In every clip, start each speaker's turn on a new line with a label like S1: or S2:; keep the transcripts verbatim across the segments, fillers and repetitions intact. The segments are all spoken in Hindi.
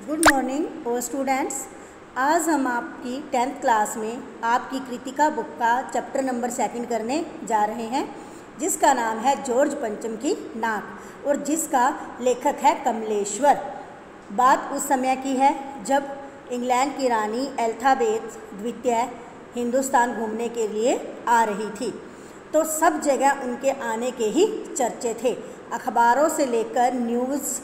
S1: गुड मॉर्निंग ओ स्टूडेंट्स। आज हम आपकी टेंथ क्लास में आपकी कृतिका बुक का चैप्टर नंबर सेकंड करने जा रहे हैं, जिसका नाम है जॉर्ज पंचम की नाक और जिसका लेखक है कमलेश्वर। बात उस समय की है जब इंग्लैंड की रानी एलिजाबेथ द्वितीय हिंदुस्तान घूमने के लिए आ रही थी, तो सब जगह उनके आने के ही चर्चे थे। अखबारों से लेकर न्यूज़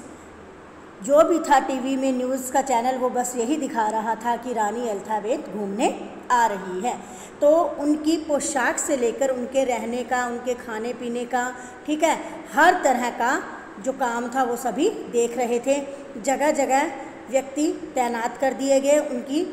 S1: जो भी था, टीवी में न्यूज़ का चैनल वो बस यही दिखा रहा था कि रानी एलिजाबेथ घूमने आ रही है। तो उनकी पोशाक से लेकर उनके रहने का, उनके खाने पीने का, ठीक है, हर तरह का जो काम था वो सभी देख रहे थे। जगह जगह व्यक्ति तैनात कर दिए गए। उनकी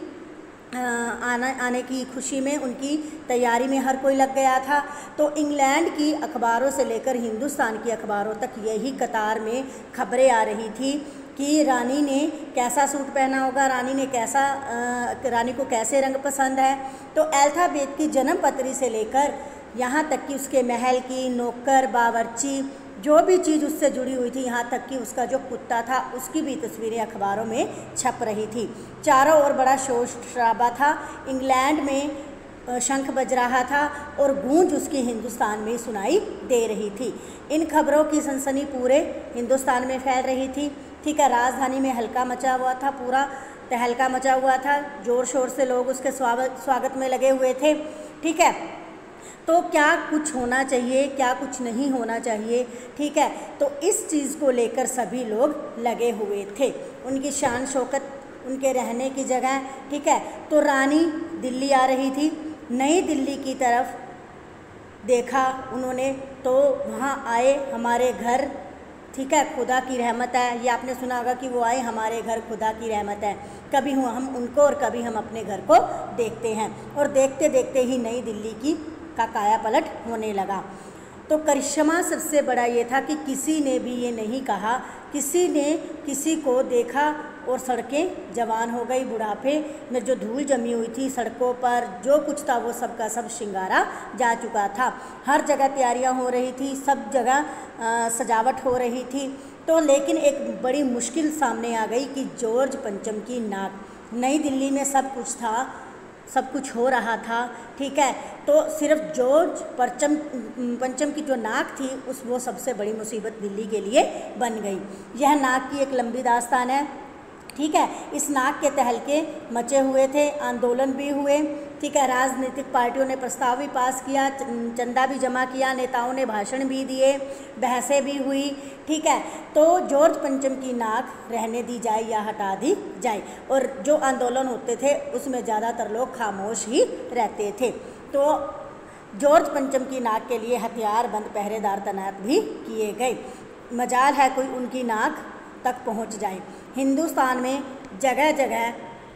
S1: आना आने की खुशी में, उनकी तैयारी में हर कोई लग गया था। तो इंग्लैंड की अखबारों से लेकर हिंदुस्तान की अखबारों तक यही कतार में खबरें आ रही थी कि रानी ने कैसा सूट पहना होगा, रानी ने कैसा आ, रानी को कैसे रंग पसंद है। तो एलिजाबेथ की जन्म पत्री से लेकर यहाँ तक कि उसके महल की नौकर, बावर्ची, जो भी चीज़ उससे जुड़ी हुई थी, यहाँ तक कि उसका जो कुत्ता था उसकी भी तस्वीरें अखबारों में छप रही थी। चारों ओर बड़ा शोर शराबा था। इंग्लैंड में शंख बज रहा था और गूंज उसकी हिंदुस्तान में सुनाई दे रही थी। इन खबरों की सनसनी पूरे हिंदुस्तान में फैल रही थी, ठीक है। राजधानी में हल्का मचा हुआ था, पूरा तहलका मचा हुआ था। ज़ोर शोर से लोग उसके स्वागत स्वागत में लगे हुए थे, ठीक है। तो क्या कुछ होना चाहिए, क्या कुछ नहीं होना चाहिए, ठीक है। तो इस चीज़ को लेकर सभी लोग लगे हुए थे। उनकी शान शौकत, उनके रहने की जगह, ठीक है। तो रानी दिल्ली आ रही थी। नई दिल्ली की तरफ देखा उन्होंने, तो वहाँ आए हमारे घर, ठीक है, खुदा की रहमत है। ये आपने सुना होगा कि वो आए हमारे घर, खुदा की रहमत है। कभी हम उनको और कभी हम अपने घर को देखते हैं, और देखते देखते ही नई दिल्ली की का काया पलट होने लगा। तो करिश्मा सबसे बड़ा ये था कि किसी ने भी ये नहीं कहा, किसी ने किसी को देखा और सड़कें जवान हो गई। बुढ़ापे में जो धूल जमी हुई थी सड़कों पर, जो कुछ था वो सब का सब श्रृंगारा जा चुका था। हर जगह तैयारियां हो रही थी, सब जगह आ, सजावट हो रही थी। तो लेकिन एक बड़ी मुश्किल सामने आ गई कि जॉर्ज पंचम की नाक। नई दिल्ली में सब कुछ था, सब कुछ हो रहा था, ठीक है। तो सिर्फ जॉर्ज पंचम पंचम की जो नाक थी उस वो सबसे बड़ी मुसीबत दिल्ली के लिए बन गई। यह नाक की एक लंबी दास्तान है, ठीक है। इस नाक के तहलके मचे हुए थे, आंदोलन भी हुए, ठीक है। राजनीतिक पार्टियों ने प्रस्ताव भी पास किया, चंदा भी जमा किया, नेताओं ने भाषण भी दिए, बहसें भी हुई, ठीक है। तो जॉर्ज पंचम की नाक रहने दी जाए या हटा दी जाए, और जो आंदोलन होते थे उसमें ज़्यादातर लोग खामोश ही रहते थे। तो जॉर्ज पंचम की नाक के लिए हथियार बंद पहरेदार तैनात भी किए गए। मजाल है कोई उनकी नाक तक पहुंच जाए। हिंदुस्तान में जगह जगह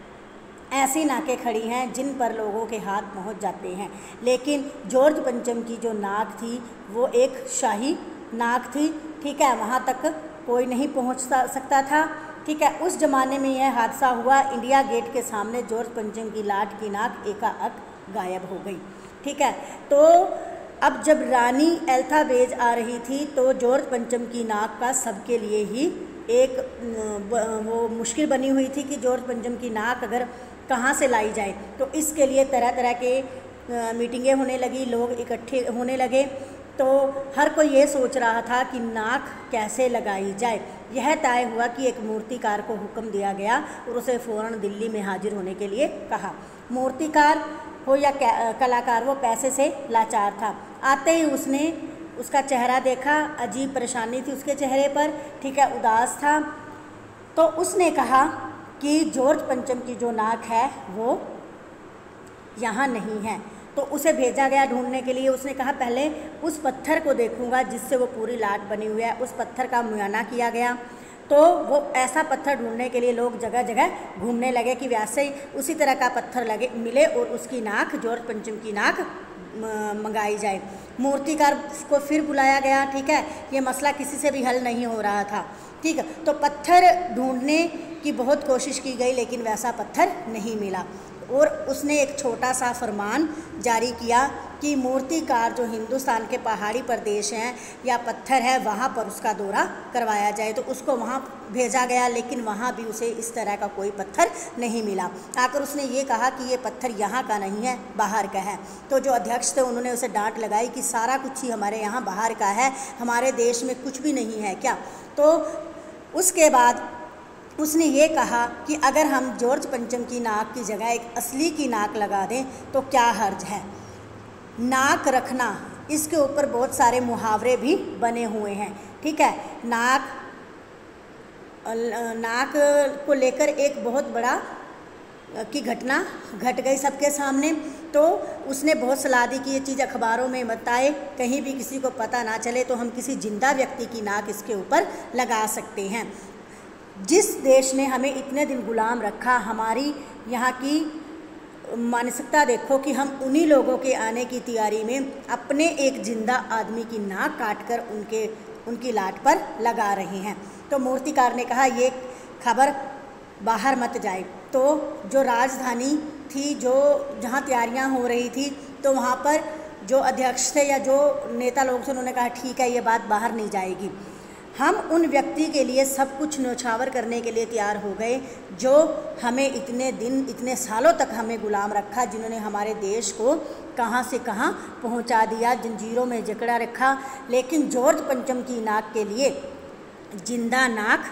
S1: ऐसी नाकें खड़ी हैं जिन पर लोगों के हाथ पहुंच जाते हैं, लेकिन जॉर्ज पंचम की जो नाक थी वो एक शाही नाक थी, ठीक है। वहाँ तक कोई नहीं पहुँच सकता था, ठीक है। उस ज़माने में यह हादसा हुआ, इंडिया गेट के सामने जॉर्ज पंचम की लाट की नाक एकाएक गायब हो गई, ठीक है। तो अब जब रानी एलिजाबेथ आ रही थी तो जॉर्ज पंचम की नाक का सबके लिए ही एक वो मुश्किल बनी हुई थी कि जॉर्ज पंचम की नाक अगर कहाँ से लाई जाए। तो इसके लिए तरह तरह के मीटिंगें होने लगी, लोग इकट्ठे होने लगे। तो हर कोई ये सोच रहा था कि नाक कैसे लगाई जाए। यह तय हुआ कि एक मूर्तिकार को हुक्म दिया गया और उसे फ़ौरन दिल्ली में हाजिर होने के लिए कहा। मूर्तिकार हो या कलाकार, वो पैसे से लाचार था। आते ही उसने उसका चेहरा देखा, अजीब परेशानी थी उसके चेहरे पर, ठीक है, उदास था। तो उसने कहा कि जॉर्ज पंचम की जो नाक है वो यहाँ नहीं है। तो उसे भेजा गया ढूंढने के लिए। उसने कहा पहले उस पत्थर को देखूंगा जिससे वो पूरी लाट बनी हुई है। उस पत्थर का मुआयना किया गया, तो वो ऐसा पत्थर ढूंढने के लिए लोग जगह जगह घूमने लगे कि वैसे ही उसी तरह का पत्थर लगे मिले और उसकी नाक, जॉर्ज पंचम की नाक मंगाई जाए। मूर्तिकार को फिर बुलाया गया, ठीक है। ये मसला किसी से भी हल नहीं हो रहा था, ठीक है। तो पत्थर ढूंढने की बहुत कोशिश की गई, लेकिन वैसा पत्थर नहीं मिला। और उसने एक छोटा सा फरमान जारी किया कि मूर्तिकार जो हिंदुस्तान के पहाड़ी प्रदेश हैं या पत्थर है वहाँ पर उसका दौरा करवाया जाए। तो उसको वहाँ भेजा गया, लेकिन वहाँ भी उसे इस तरह का कोई पत्थर नहीं मिला। आकर उसने ये कहा कि ये पत्थर यहाँ का नहीं है, बाहर का है। तो जो अध्यक्ष थे उन्होंने उसे डांट लगाई कि सारा कुछ ही हमारे यहाँ बाहर का है, हमारे देश में कुछ भी नहीं है क्या। तो उसके बाद उसने ये कहा कि अगर हम जॉर्ज पंचम की नाक की जगह एक असली की नाक लगा दें तो क्या हर्ज है। नाक रखना, इसके ऊपर बहुत सारे मुहावरे भी बने हुए हैं, ठीक है। नाक नाक को लेकर एक बहुत बड़ा की घटना घट गई सबके सामने। तो उसने बहुत सलाह दी कि ये चीज़ अखबारों में मत आए, कहीं भी किसी को पता ना चले, तो हम किसी जिंदा व्यक्ति की नाक इसके ऊपर लगा सकते हैं। जिस देश ने हमें इतने दिन गुलाम रखा, हमारी यहाँ की मानसिकता देखो कि हम उन्हीं लोगों के आने की तैयारी में अपने एक जिंदा आदमी की नाक काटकर उनके उनकी लाट पर लगा रहे हैं। तो मूर्तिकार ने कहा ये खबर बाहर मत जाए। तो जो राजधानी थी, जो जहाँ तैयारियाँ हो रही थी, तो वहाँ पर जो अध्यक्ष थे या जो नेता लोग थे उन्होंने कहा ठीक है, ये बात बाहर नहीं जाएगी। हम उन व्यक्ति के लिए सब कुछ न्यौछावर करने के लिए तैयार हो गए जो हमें इतने दिन इतने सालों तक हमें गुलाम रखा, जिन्होंने हमारे देश को कहाँ से कहाँ पहुँचा दिया, जंजीरों में जकड़ा रखा। लेकिन जॉर्ज पंचम की नाक के लिए, जिंदा नाक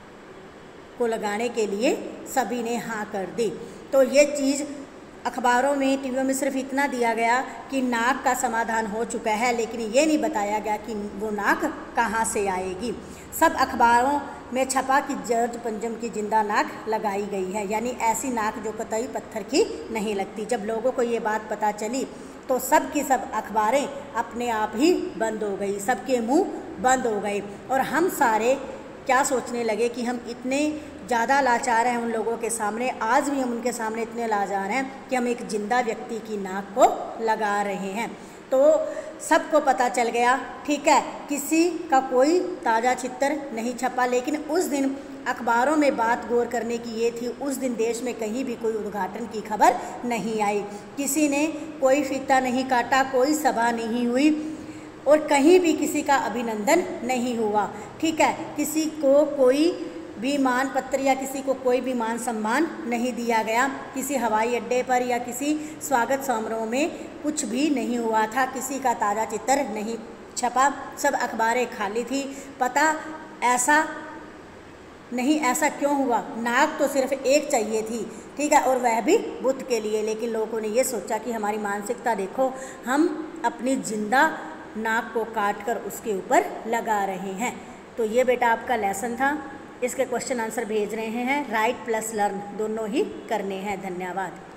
S1: को लगाने के लिए सभी ने हाँ कर दी। तो ये चीज़ अखबारों में, टीवियों में सिर्फ इतना दिया गया कि नाक का समाधान हो चुका है, लेकिन ये नहीं बताया गया कि वो नाक कहाँ से आएगी। सब अखबारों में छपा कि जॉर्ज पंचम की जिंदा नाक लगाई गई है, यानी ऐसी नाक जो कतई पत्थर की नहीं लगती। जब लोगों को ये बात पता चली तो सब की सब अखबारें अपने आप ही बंद हो गई, सबके मुंह बंद हो गए। और हम सारे क्या सोचने लगे कि हम इतने ज़्यादा लाचार हैं उन लोगों के सामने, आज भी हम उनके सामने इतने लाचार हैं कि हम एक जिंदा व्यक्ति की नाक को लगा रहे हैं। तो सबको पता चल गया, ठीक है, किसी का कोई ताज़ा चित्र नहीं छपा। लेकिन उस दिन अखबारों में बात गौर करने की ये थी, उस दिन देश में कहीं भी कोई उद्घाटन की खबर नहीं आई, किसी ने कोई फीता नहीं काटा, कोई सभा नहीं हुई और कहीं भी किसी का अभिनंदन नहीं हुआ, ठीक है। किसी को कोई भी मान पत्र या किसी को कोई भी मान सम्मान नहीं दिया गया। किसी हवाई अड्डे पर या किसी स्वागत समारोह में कुछ भी नहीं हुआ था, किसी का ताज़ा चित्र नहीं छपा, सब अखबारें खाली थी। पता ऐसा नहीं, ऐसा क्यों हुआ? नाक तो सिर्फ एक चाहिए थी, ठीक है, और वह भी बुद्ध के लिए। लेकिन लोगों ने ये सोचा कि हमारी मानसिकता देखो, हम अपनी जिंदा नाक को काट कर उसके ऊपर लगा रहे हैं। तो ये बेटा आपका लेसन था, इसके क्वेश्चन आंसर भेज रहे हैं, राइट प्लस लर्न दोनों ही करने हैं। धन्यवाद।